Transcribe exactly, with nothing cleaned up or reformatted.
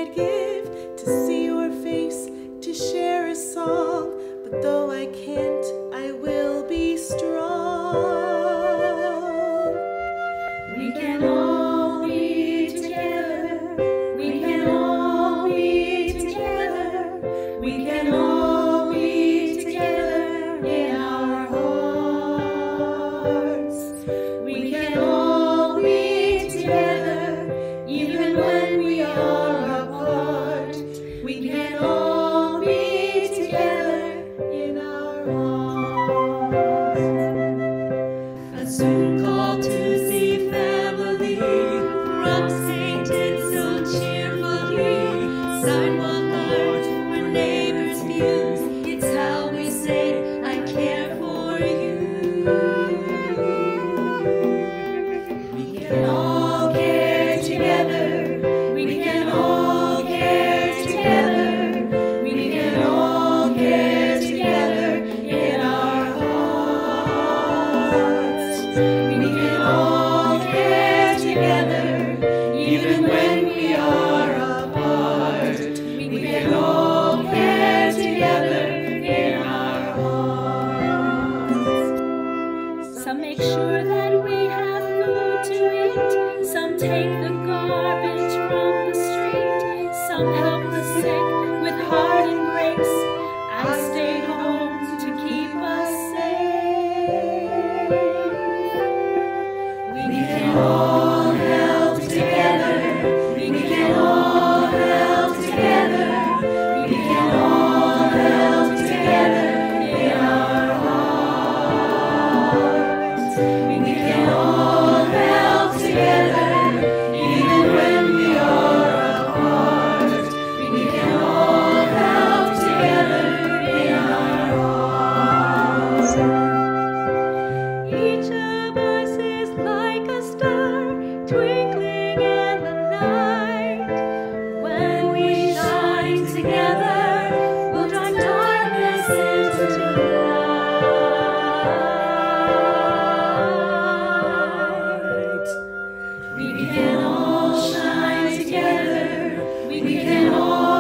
I'd give to see your face, to share a song. But though I can't, I will be strong. We can all be together. We can all be together. We can all be together in our hearts. We can all be together even when we are apart. We can all be together in our hearts. A Zoom call to see family, rocks painted so cheerfully, sidewalk art for neighbors' views. It's how we say, I care for you. We can all care together. We can all care together. We can all care together in our hearts. We can all care together even when we are apart. We can all care together in our hearts. Some make sure that we have food to eat. Some take the garbage from the street. Some help the sick with heart and grace. I stayed home to keep us safe. We can all help together. We can all help together. We can all help together in our hearts. We can all help together even when we are apart. We can all help together in our hearts. Each of us is like a star twinkling in the night. When we shine together, we'll drive darkness into light. We can all shine together. We can all